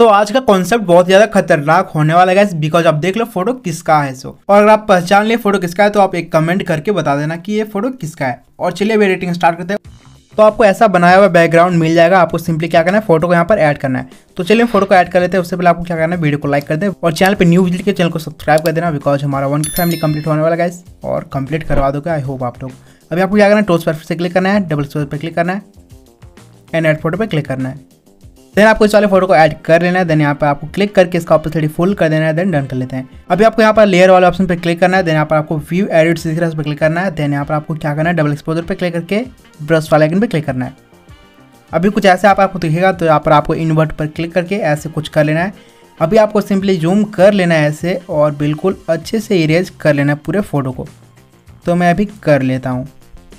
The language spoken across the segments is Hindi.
तो आज का कॉन्सेप्ट बहुत ज्यादा खतरनाक होने वाला है बिकॉज आप देख लो फोटो किसका है। सो और अगर आप पहचान लिए फोटो किसका है तो आप एक कमेंट करके बता देना कि ये फोटो किसका है। और चलिए अभी एडिटिंग स्टार्ट करते हैं। तो आपको ऐसा बनाया हुआ बैकग्राउंड मिल जाएगा। आपको सिंपली क्या करना है, फोटो को यहाँ पर ऐड करना है। तो चलिए फोटो को ऐड कर लेते हैं। उससे पहले आपको क्या करना है, वीडियो को लाइक कर दें और चैनल पे न्यू विजिट के चैनल को सब्सक्राइब कर देना बिकॉज हमारा 1K फैमिली कंप्लीट होने वाला गाइस और कंप्लीट करवा दोगे आई होप आप लोग। अभी आपको क्या करना है, टॉस पर से क्लिक करना है, डबल स्पेस पर क्लिक करना है एंड ऐड फोटो पर क्लिक करना है। देन आपको इस वाले फोटो को ऐड कर लेना है। देन यहाँ पर आपको क्लिक करके इसका ऑपोसिटी फुल कर देना है। देन डन कर लेते हैं। अभी आपको यहाँ पर लेयर वाले ऑप्शन पे क्लिक करना है। देन यहाँ पर आपको व्यू एडिट दिख रहा है, उस पर क्लिक करना है। देन यहाँ पर आपको क्या करना है, डबल एक्सपोजर पे क्लिक करके ब्रश वाले आइकन पे क्लिक करना है। अभी कुछ ऐसे आपको दिखेगा तो यहाँ पर आपको इन्वर्ट पर क्लिक करके ऐसे कुछ कर लेना है। अभी आपको सिंपली जूम कर लेना है ऐसे और बिल्कुल अच्छे से इरेज कर लेना है पूरे फोटो को। तो मैं अभी कर लेता हूँ।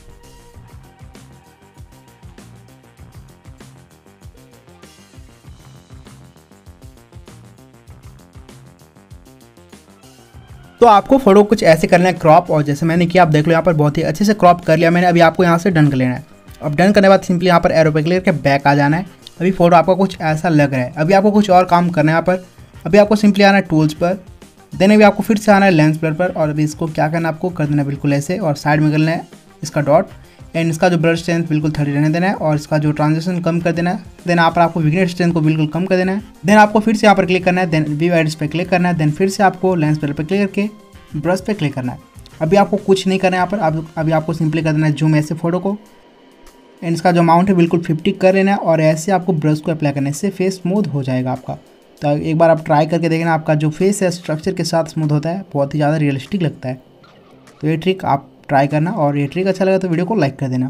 तो आपको फोटो कुछ ऐसे करना है क्रॉप, और जैसे मैंने किया आप देख लो यहाँ पर बहुत ही अच्छे से क्रॉप कर लिया मैंने। अभी आपको यहाँ से डन कर लेना है। अब डन करने के बाद सिंपली यहाँ पर एरो पे क्लिक करके बैक आ जाना है। अभी फोटो आपका कुछ ऐसा लग रहा है। अभी आपको कुछ और काम करना है यहाँ पर। अभी आपको सिंपली आना है टूल्स पर। देन अभी आपको फिर से आना है लेंस ब्लर पर और अभी इसको क्या करना है, आपको कर देना है बिल्कुल ऐसे और साइड में करना है इसका डॉट एंड इसका जो ब्लर स्ट्रेंथ बिल्कुल 30 रहने देना है और इसका जो ट्रांजिशन कम कर देना है। देन यहाँ पर आपको विग्नेट स्ट्रेंथ को बिल्कुल कम कर देना है। देन आपको फिर से यहाँ पर क्लिक करना है। देन व्यू एडिट्स पे क्लिक करना है। देन फिर से आपको लेंस ब्लर पर क्लिक करके ब्रश पे क्लिक करना है। अभी आपको कुछ नहीं करना है यहाँ पर। अभी आपको सिंपली कर देना है जूम ऐसे फोटो को एंड इसका जो अमाउंट है बिल्कुल 50 कर लेना है और ऐसे आपको ब्रश को अप्लाई करने से फेस स्मूथ हो जाएगा आपका। तो एक बार आप ट्राई करके देखना, आपका जो फेस है स्ट्रक्चर के साथ स्मूथ होता है, बहुत ही ज़्यादा रियलिस्टिक लगता है। तो ये ट्रिक आप ट्राई करना और ये ट्रिक अच्छा लगा तो वीडियो को लाइक कर देना।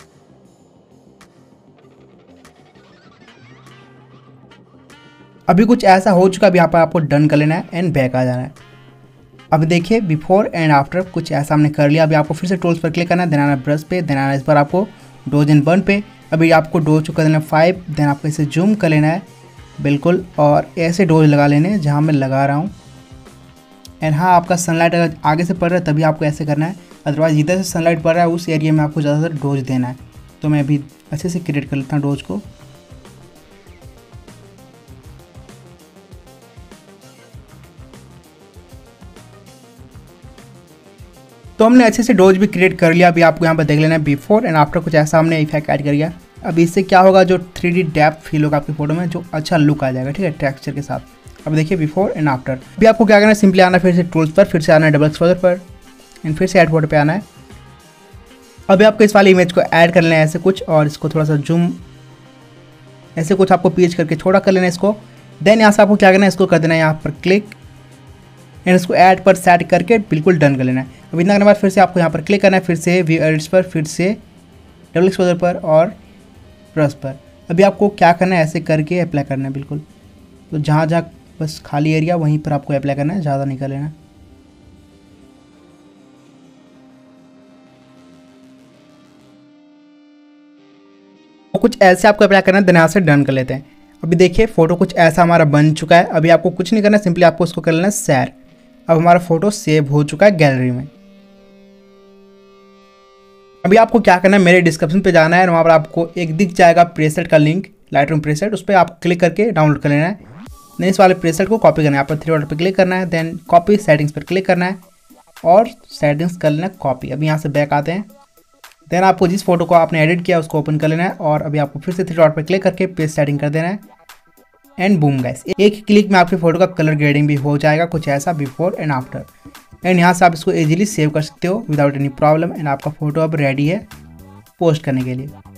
अभी कुछ ऐसा हो चुका है। अभी यहाँ पर आपको डन कर लेना है एंड बैक आ जाना है। अब देखिए बिफोर एंड आफ्टर कुछ ऐसा हमने कर लिया। अभी आपको फिर से टूल्स पर क्लिक करना है। देन आना ब्रश पे। देन आना इस पर आपको डोज एंड बर्न पे। अभी आपको डोज को कर देना 5। देन आपको इसे जूम कर लेना है बिल्कुल और ऐसे डोज लगा लेने जहाँ मैं लगा रहा हूँ। एंड हाँ, आपका सनलाइट अगर आगे से पड़ रहा है तभी आपको ऐसे करना है, अदरवाइज जिधर से सनलाइट पड़ रहा है उस एरिया में आपको ज़्यादातर डोज देना है। तो मैं अभी अच्छे से क्रिएट कर लेता हूँ डोज को। तो हमने अच्छे से डोज भी क्रिएट कर लिया। अभी आपको यहाँ पर देख लेना है बिफोर एंड आफ्टर कुछ ऐसा हमने इफेक्ट ऐड कर दिया। अभी इससे क्या होगा, जो 3D डेप्थ फील होगा आपकी फोटो में, जो अच्छा लुक आ जाएगा, ठीक है, टेक्सचर के साथ। अब देखिए बिफोर एंड आफ्टर। अभी आपको क्या करना है, सिंपली आना है फिर से टूल्स पर, फिर से आना है डबल एक्सपोजर पर एंड फिर से ऐड फोटो पे आना है। अभी आपको इस वाली इमेज को ऐड कर लेना है ऐसे कुछ और इसको थोड़ा सा जूम ऐसे कुछ आपको पीच करके छोटा कर लेना है इसको। देन यहाँ से आपको क्या करना है, इसको कर देना है यहाँ पर क्लिक एंड इसको ऐड पर सेट करके बिल्कुल डन कर लेना है। अब इतना करने के बाद फिर से आपको यहाँ पर क्लिक करना है, फिर से व्यू एडिट्स पर, फिर से डबल एक्सपोजर पर और ब्रश पर। अभी आपको क्या करना है, ऐसे करके अप्लाई करना है बिल्कुल। तो जहाँ जहाँ बस खाली एरिया वहीं पर आपको अप्लाई करना है, ज़्यादा नहीं कर लेना। तो कुछ ऐसे आपको अप्लाई करना है, देन यहाँ से डन कर लेते हैं। अभी देखिए फोटो कुछ ऐसा हमारा बन चुका है। अभी आपको कुछ नहीं करना, सिंपली आपको उसको कर लेना है शेयर। अब हमारा फोटो सेव हो चुका है गैलरी में। अभी आपको क्या करना है, मेरे डिस्क्रिप्शन पे जाना है और वहाँ पर आपको एक दिख जाएगा प्रेसेट का लिंक, लाइटरूम प्रेसेट, उस पर आप क्लिक करके डाउनलोड कर लेना है। देन इस वाले प्रेसेट को कॉपी करना है, यहाँ पर 3 डॉट पर क्लिक करना है। देन कॉपी सेटिंग्स पर क्लिक करना है और सेटिंग्स कर लेना है कॉपी। अभी यहाँ से बैक आते हैं। देन आपको जिस फोटो को आपने एडिट किया उसको ओपन कर लेना है और अभी आपको फिर से 3 डॉट पर क्लिक करके पेज सेटिंग कर देना है एंड बूम गाइस, एक ही क्लिक में आपके फोटो का कलर ग्रेडिंग भी हो जाएगा कुछ ऐसा बिफोर एंड आफ्टर। एंड यहाँ से आप इसको इजीली सेव कर सकते हो विदाउट एनी प्रॉब्लम एंड आपका फोटो अब रेडी है पोस्ट करने के लिए।